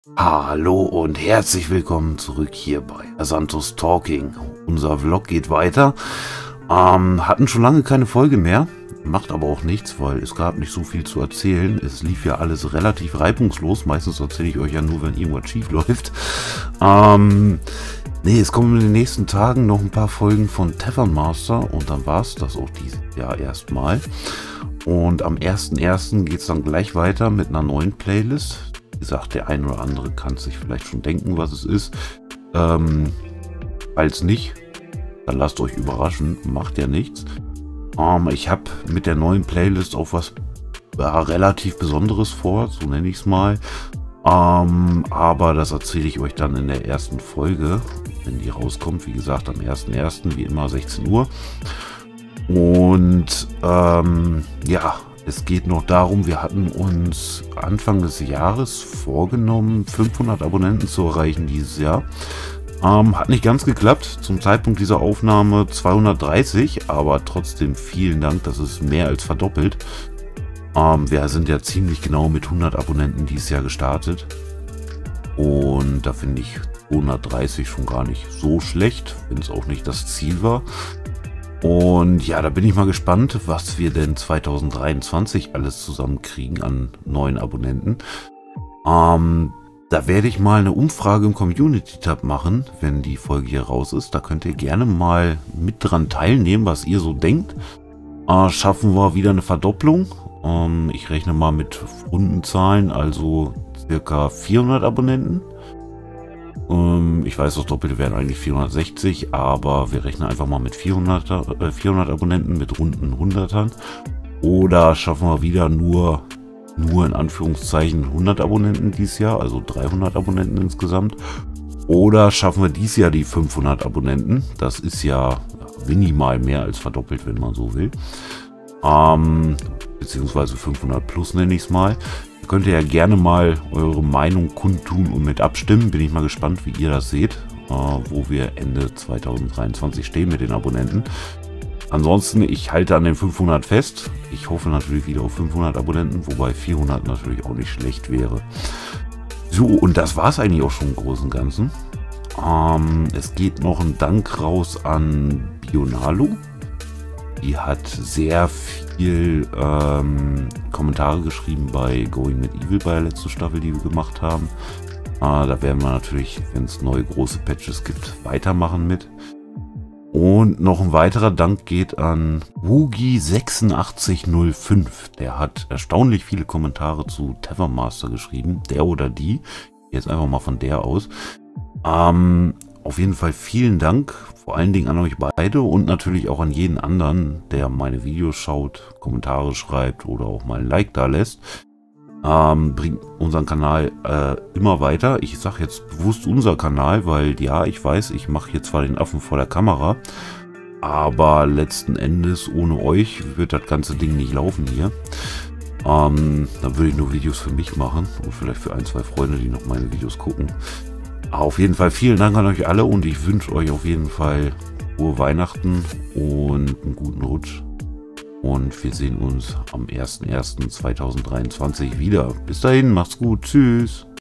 Hallo und herzlich willkommen zurück hier bei Santos Talking. Unser Vlog geht weiter. Hatten schon lange keine Folge mehr, macht aber auch nichts, weil es gab nicht so viel zu erzählen. Es lief ja alles relativ reibungslos. Meistens erzähle ich euch ja nur, wenn irgendwas schief läuft. Nee, es kommen in den nächsten Tagen noch ein paar Folgen von Tavern Master und dann war es das auch dieses Jahr erstmal. Und am 1.1. geht es dann gleich weiter mit einer neuen Playlist. Wie gesagt, der ein oder andere kann sich vielleicht schon denken, was es ist. Falls nicht, dann lasst euch überraschen, macht ja nichts. Ich habe mit der neuen Playlist auch was relativ Besonderes vor, so nenne ich es mal. Aber das erzähle ich euch dann in der ersten Folge, wenn die rauskommt. Wie gesagt, am 1.1. wie immer 16 Uhr. Und ja, es geht noch darum, wir hatten uns Anfang des Jahres vorgenommen, 500 Abonnenten zu erreichen dieses Jahr. Hat nicht ganz geklappt, zum Zeitpunkt dieser Aufnahme 230, aber trotzdem vielen Dank, das ist mehr als verdoppelt. Wir sind ja ziemlich genau mit 100 Abonnenten dieses Jahr gestartet. Und da finde ich 230 schon gar nicht so schlecht, wenn es auch nicht das Ziel war. Und ja, da bin ich mal gespannt, was wir denn 2023 alles zusammenkriegen an neuen Abonnenten. Da werde ich mal eine Umfrage im Community-Tab machen, wenn die Folge hier raus ist. Da könnt ihr gerne mal mit dran teilnehmen, was ihr so denkt. Schaffen wir wieder eine Verdopplung. Ich rechne mal mit runden Zahlen, also circa 400 Abonnenten. Ich weiß, das Doppelte wären eigentlich 460, aber wir rechnen einfach mal mit 400 Abonnenten mit runden 100ern. Oder schaffen wir wieder nur in Anführungszeichen 100 Abonnenten dieses Jahr, also 300 Abonnenten insgesamt. Oder schaffen wir dieses Jahr die 500 Abonnenten. Das ist ja minimal mehr als verdoppelt, wenn man so will. Beziehungsweise 500 plus nenne ich es mal. Könnt ihr ja gerne mal eure Meinung kundtun und mit abstimmen. Bin ich mal gespannt, wie ihr das seht, wo wir Ende 2023 stehen mit den Abonnenten. Ansonsten, ich halte an den 500 fest. Ich hoffe natürlich wieder auf 500 Abonnenten, wobei 400 natürlich auch nicht schlecht wäre. So, und das war es eigentlich auch schon im Großen und Ganzen. Es geht noch ein Dank raus an Bionalo. Die hat sehr viel Kommentare geschrieben bei Going with Evil, bei der letzten Staffel, die wir gemacht haben. Da werden wir natürlich, wenn es neue große Patches gibt, weitermachen mit. Und noch ein weiterer Dank geht an Woogie8605. Der hat erstaunlich viele Kommentare zu Tavern Master geschrieben. Der oder die. Jetzt einfach mal von der aus. Auf jeden Fall vielen Dank, vor allen Dingen an euch beide und natürlich auch an jeden anderen, der meine Videos schaut, Kommentare schreibt oder auch mal ein Like da lässt. Bringt unseren Kanal immer weiter. Ich sage jetzt bewusst unser Kanal, weil ja, ich weiß, ich mache hier zwar den Affen vor der Kamera, aber letzten Endes ohne euch wird das ganze Ding nicht laufen hier. Dann würde ich nur Videos für mich machen und vielleicht für ein, zwei Freunde, die noch meine Videos gucken. Auf jeden Fall vielen Dank an euch alle und ich wünsche euch auf jeden Fall frohe Weihnachten und einen guten Rutsch. Und wir sehen uns am 1.1.2023 wieder. Bis dahin, macht's gut, tschüss.